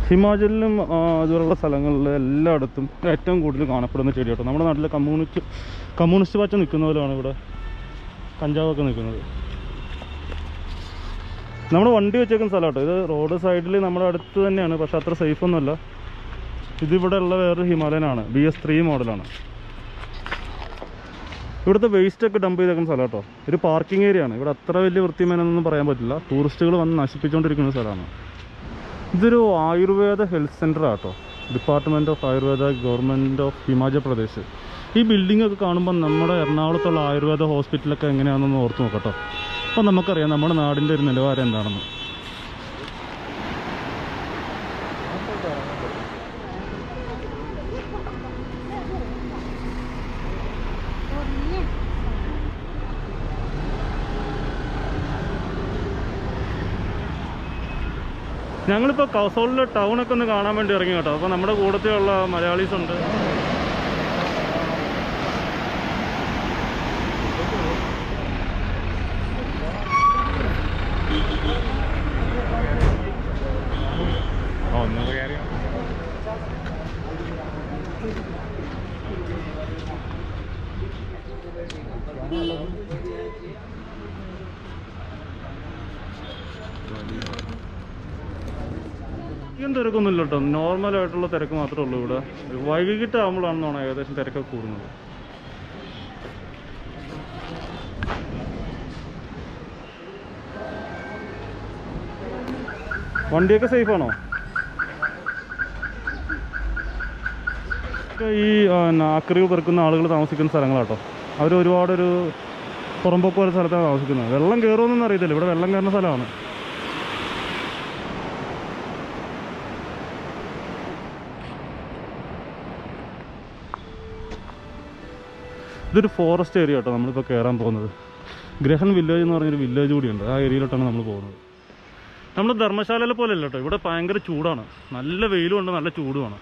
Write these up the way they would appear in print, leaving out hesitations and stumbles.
ഹിമാചലിലും അതുപോലുള്ള സ്ഥലങ്ങളിൽ എല്ലായിടത്തും ഏറ്റവും കൂടുതൽ കാണപ്പെടുന്ന ചെടി കേട്ടോ. നമ്മുടെ നാട്ടിലെ കമ്മ്യൂണിസ്റ്റ് പാർട്ടി നിൽക്കുന്ന പോലെയാണ് ഇവിടെ കഞ്ചാവൊക്കെ നിൽക്കുന്നത്. നമ്മുടെ വണ്ടി വെച്ചേക്കുന്ന സ്ഥലം കേട്ടോ. ഇത് റോഡ് സൈഡിൽ നമ്മുടെ അടുത്ത് തന്നെയാണ്, പക്ഷെ അത്ര സേഫ് ഒന്നുമല്ല. ഇതിവിടെ ഉള്ള വേറൊരു ഹിമാലയനാണ്, BS3 മോഡലാണ്. ഇവിടുത്തെ വേസ്റ്റൊക്കെ ഡംപ് ചെയ്തേക്കുന്ന സ്ഥലം കേട്ടോ. ഒരു പാർക്കിംഗ് ഏരിയ ആണ്. ഇവിടെ അത്ര വലിയ വൃത്തിമേനൊന്നും പറയാൻ പറ്റില്ല. ടൂറിസ്റ്റുകൾ വന്ന് നശിപ്പിച്ചുകൊണ്ടിരിക്കുന്ന സ്ഥലമാണ്. ഇതൊരു ആയുർവേദ ഹെൽത്ത് സെൻ്റർ ആട്ടോ. Department of Ayurveda, government of Himachal Pradesh. ഈ ബിൽഡിംഗ് ഒക്കെ കാണുമ്പോൾ നമ്മുടെ എറണാകുളത്തുള്ള ആയുർവേദ ഹോസ്പിറ്റലൊക്കെ എങ്ങനെയാണെന്ന് ഓർത്ത് നോക്കട്ടോ. അപ്പോൾ നമുക്കറിയാം നമ്മുടെ നാടിൻ്റെ ഒരു നിലവാരം എന്താണെന്ന്. ഞങ്ങളിപ്പോൾ കസോളിലെ ടൗണൊക്കെ ഒന്ന് കാണാൻ വേണ്ടി ഇറങ്ങി കേട്ടോ. അപ്പോൾ നമ്മുടെ കൂട്ടത്തിലുള്ള മലയാളീസ് ഉണ്ട്. തിരക്കൊന്നുമില്ല കേട്ടോ. നോർമലായിട്ടുള്ള തിരക്ക് മാത്രമേ ഉള്ളൂ ഇവിടെ. വൈകിട്ടാകുമ്പോഴാണെന്നാണ് ഏകദേശം തിരക്കൊക്കെ കൂടുന്നത്. വണ്ടിയൊക്കെ സേഫാണോ? ഈ ആക്രിവ് പെറുക്കുന്ന ആളുകൾ താമസിക്കുന്ന സ്ഥലങ്ങളാട്ടോ. അവർ ഒരുപാടൊരു പുറമ്പോക്ക് പോലെ സ്ഥലത്താണ് താമസിക്കുന്നത്. വെള്ളം കയറുമെന്നൊന്നും അറിയത്തില്ല. ഇവിടെ വെള്ളം കയറുന്ന സ്ഥലമാണ്. ഇതൊരു ഫോറസ്റ്റ് ഏരിയ കേട്ടോ നമ്മളിപ്പോൾ കയറാൻ പോകുന്നത്. ഗ്രഹൻ വില്ലേജ് എന്ന് പറഞ്ഞൊരു വില്ലേജ് കൂടിയുണ്ട്. ആ ഏരിയയിലോട്ടാണ് നമ്മൾ പോകുന്നത്. നമ്മുടെ ധർമ്മശാലയിലെ പോലെ അല്ല കേട്ടോ. ഇവിടെ ഭയങ്കര ചൂടാണ്. നല്ല വെയിലും ഉണ്ട്, നല്ല ചൂടുമാണ്.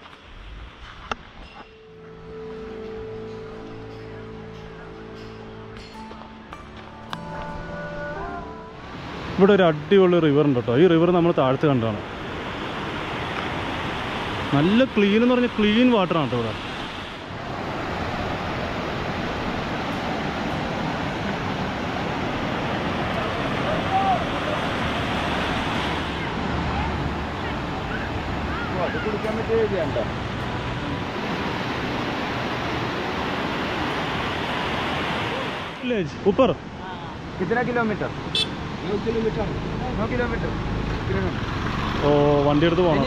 ഇവിടെ ഒരു അടിപൊളി റിവർ ഉണ്ട് കേട്ടോ. ഈ റിവർ നമ്മൾ താഴത്ത് കണ്ടാണ്. നല്ല ക്ലീൻ എന്ന് പറഞ്ഞാൽ ക്ലീൻ വാട്ടറാണ് കേട്ടോ ഇവിടെ. ऊपर कितना किलोमीटर? 9 किलोमीटर. 9 किलोमीटर. ഓ, വണ്ടി എടുത്ത് പോകണം.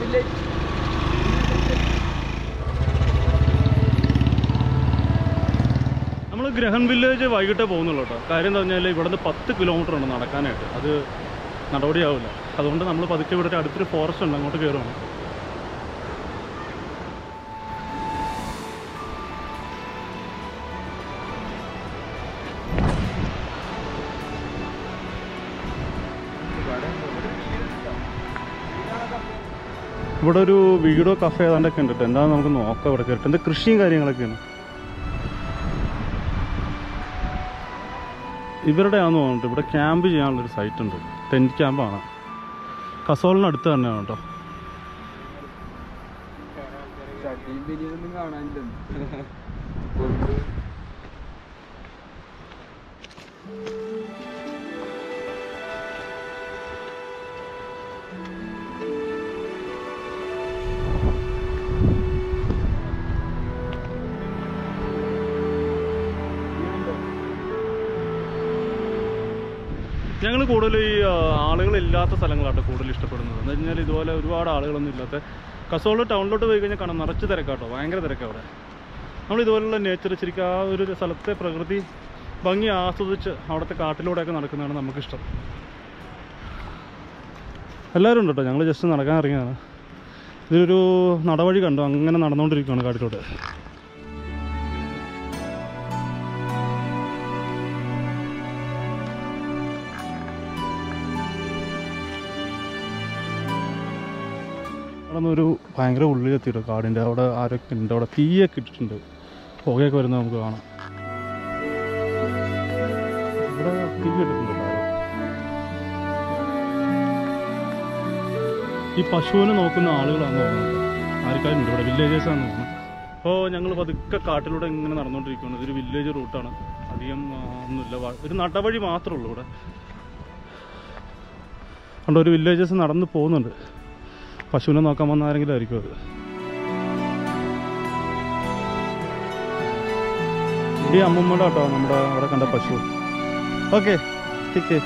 നമ്മൾ ഗ്രഹൻ വില്ലേജ് വൈകിട്ടേ പോകുന്നുള്ളൂ കേട്ടോ. കാര്യം എന്താ പറഞ്ഞാൽ ഇവിടുന്ന് 10 കിലോമീറ്റർ ഉണ്ട് നടക്കാനായിട്ട്. അത് നടപടിയാവില്ല. അതുകൊണ്ട് നമ്മൾ പതുക്കെ ഇവിടെ അടുത്തൊരു ഫോറസ്റ്റ് ഉണ്ട്, അങ്ങോട്ട് കയറുകയാണ്. ഇവിടെ ഒരു വീടോ കഫേ ഏതാണ്ടൊക്കെ ഉണ്ട് കേട്ടോ. എന്താണെന്ന് നമുക്ക് നോക്കാം. ഇവിടെ കയറിട്ട് എന്താ കൃഷിയും കാര്യങ്ങളൊക്കെയാണ്. ഇവരുടെ ആണെന്ന് തോന്നുന്നുണ്ട്. ഇവിടെ ക്യാമ്പ് ചെയ്യാനുള്ളൊരു സൈറ്റ് ഉണ്ട്. ടെൻറ്റ് ക്യാമ്പാണ്. കസോളിനടുത്ത് തന്നെയാണ് കേട്ടോ. ഞങ്ങൾ കൂടുതൽ ഈ ആളുകളില്ലാത്ത സ്ഥലങ്ങളാട്ടോ കൂടുതൽ ഇഷ്ടപ്പെടുന്നത്. എന്ന് വെച്ചാൽ ഇതുപോലെ ഒരുപാട് ആളുകളൊന്നും ഇല്ലാത്ത കസോൾ ടൗണിലോട്ട് പോയി കഴിഞ്ഞാൽ കാണാം നിറച്ച് തിരക്കാട്ടോ. ഭയങ്കര തിരക്കാണ് അവിടെ. നമ്മൾ ഇതുപോലുള്ള നേച്ചർ ശരിക്കും ആ ഒരു സ്ഥലത്തെ പ്രകൃതി ഭംഗി ആസ്വദിച്ച് അവിടുത്തെ കാട്ടിലൂടെയൊക്കെ നടക്കുന്നതാണ് നമുക്കിഷ്ടം. എല്ലാവരും ഉണ്ട് കേട്ടോ. ഞങ്ങൾ ജസ്റ്റ് നടക്കാൻ ഇറങ്ങിയതാണ്. ഇതൊരു നടവഴി കണ്ടു. അങ്ങനെ നടന്നുകൊണ്ടിരിക്കുകയാണ് കാട്ടിലൂടെ. അവിടെ ഒരു ഭയങ്കര ഉള്ളിലെത്തിയിട്ട് കാടിൻ്റെ അവിടെ ആരൊക്കെ ഉണ്ട്. അവിടെ തീയൊക്കെ ഇട്ടിട്ടുണ്ട്. പുകയൊക്കെ വരുന്നത് നമുക്ക് കാണാം. ഇവിടെ തീ ഇട്ടിട്ടുണ്ട്. ഈ പശുവിനെ നോക്കുന്ന ആളുകളാണെന്ന് തോന്നുന്നത്. ആർക്കാരും ഉണ്ട് ഇവിടെ, വില്ലേജേഴ്സാണെന്ന് തോന്നുന്നു. അപ്പോൾ ഞങ്ങൾ പതുക്കെ കാട്ടിലൂടെ ഇങ്ങനെ നടന്നുകൊണ്ടിരിക്കുകയാണ്. ഇതൊരു വില്ലേജ് റൂട്ടാണ്, അധികം ഒന്നുമില്ല, ഒരു നടവഴി മാത്രമേ ഉള്ളൂ ഇവിടെ. അതുകൊണ്ട് ഒരു വില്ലേജേഴ്സ് നടന്ന് പോകുന്നുണ്ട്. പശുവിനെ നോക്കാൻ വന്ന ആരെങ്കിലും ആയിരിക്കും അത്. ഈ അമ്മമ്മയുടെ കേട്ടോ നമ്മുടെ അവിടെ കണ്ട പശു. Okay take.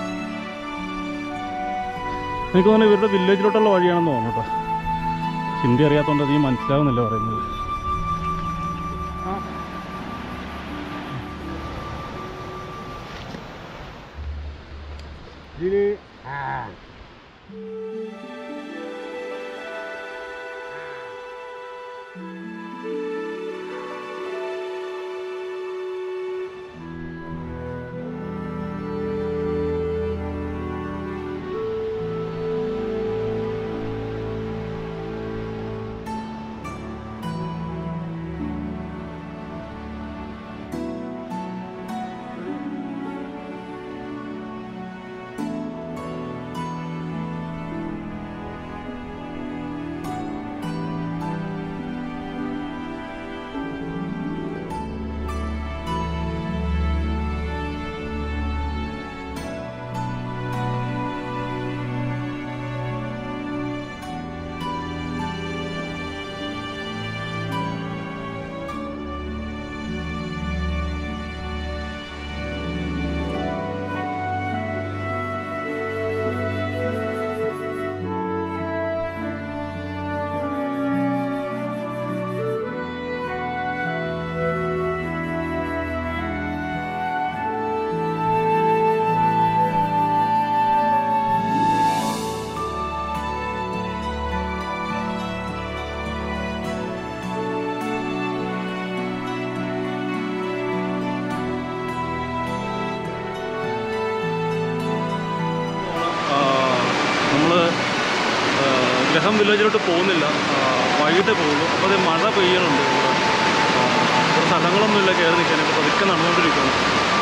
എനിക്ക് തോന്നുന്നു ഇവരുടെ വില്ലേജിലോട്ടുള്ള വഴിയാണെന്ന് തോന്നുന്നു കേട്ടോ. ഹിന്ദി അറിയാത്തതുകൊണ്ട് അധികം മനസ്സിലാവുന്നില്ല പറയുന്നത്. ഗ്രഹം വില്ലേജിലോട്ട് പോകുന്നില്ല, വൈകിട്ടേ പോകുള്ളൂ. അപ്പോൾ അത് മഴ പെയ്യണുണ്ട്. ഇവിടെ സ്ഥലങ്ങളൊന്നുമില്ല കയറി നിൽക്കാനൊക്കെ, പതുക്കെ നടന്നുകൊണ്ടിരിക്കുന്നു.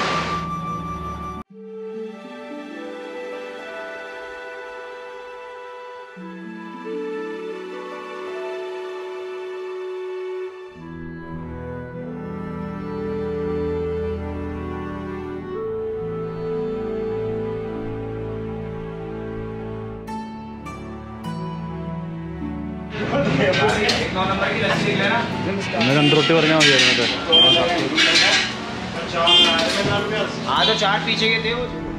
ഇന്ന് 2 റൊട്ടി പറഞ്ഞാൽ മതിയായിരുന്നു. हाँ तो चाट पीछे के थे वो।